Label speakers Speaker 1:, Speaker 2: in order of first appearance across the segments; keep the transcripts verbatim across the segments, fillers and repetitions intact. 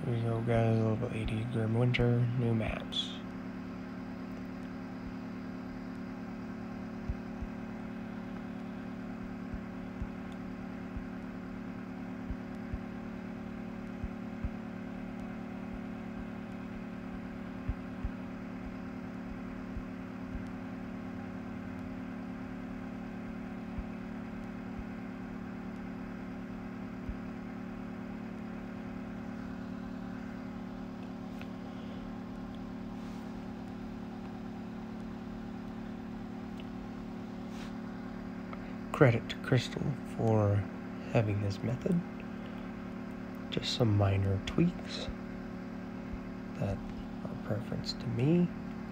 Speaker 1: Here we go, guys. Level eighty Grim Winter, new maps. Credit to Crystal for having this method. Just some minor tweaks that are preference to me.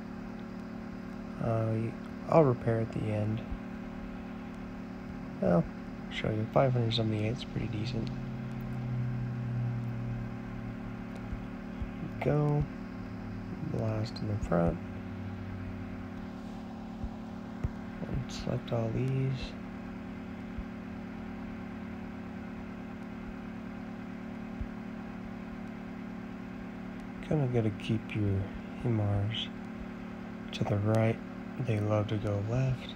Speaker 1: Uh, I'll repair at the end. Well, I'll show you. five hundred seventy-eight is pretty decent. Here we go. Blast in the front. And select all these. Kind of got to keep your himars to the right. They love to go left.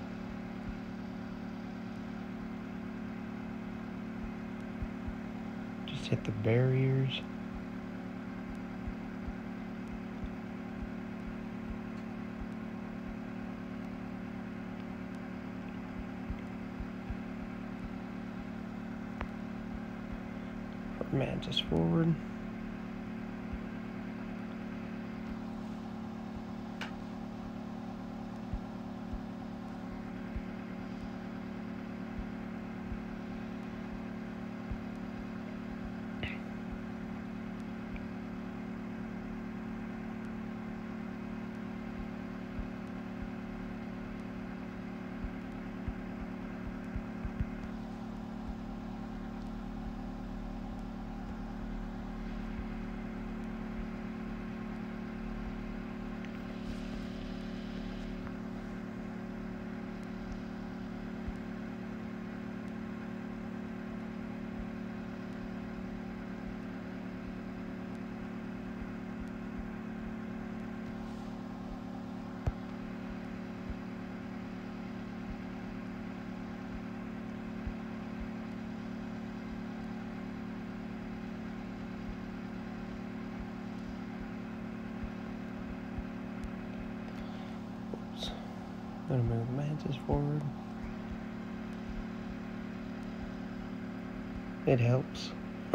Speaker 1: Just hit the barriers. Put mantis forward. Gonna move the mantis forward. It helps.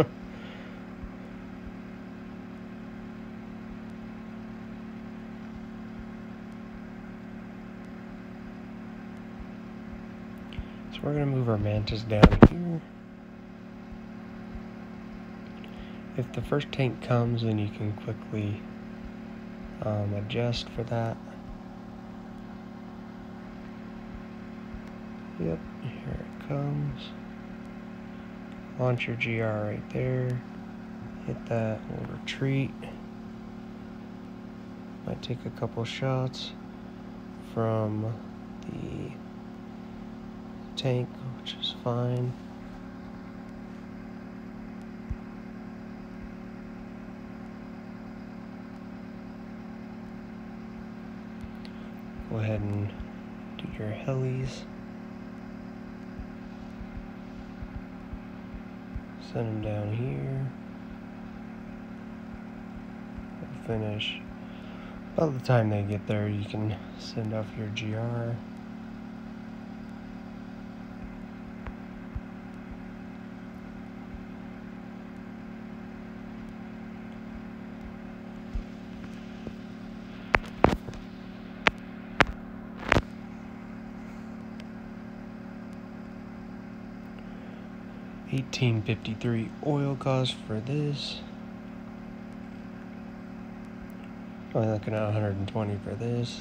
Speaker 1: So we're gonna move our mantis down here. If the first tank comes, then you can quickly um, adjust for that. Yep, here it comes. Launch your G R right there. Hit that, we'll retreat. Might take a couple shots from the tank, which is fine. Go ahead and do your helis. Send them down here. We'll finish. By the time they get there, you can send off your G R. eighteen fifty-three oil cost for this. Only looking at one hundred twenty for this.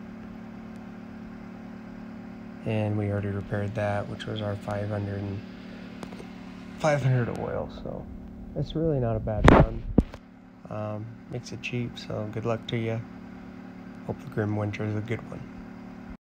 Speaker 1: And we already repaired that, which was our five hundred and five hundred oil, so it's really not a bad run. Um, makes it cheap, so good luck to you. Hope the Grim Winter is a good one.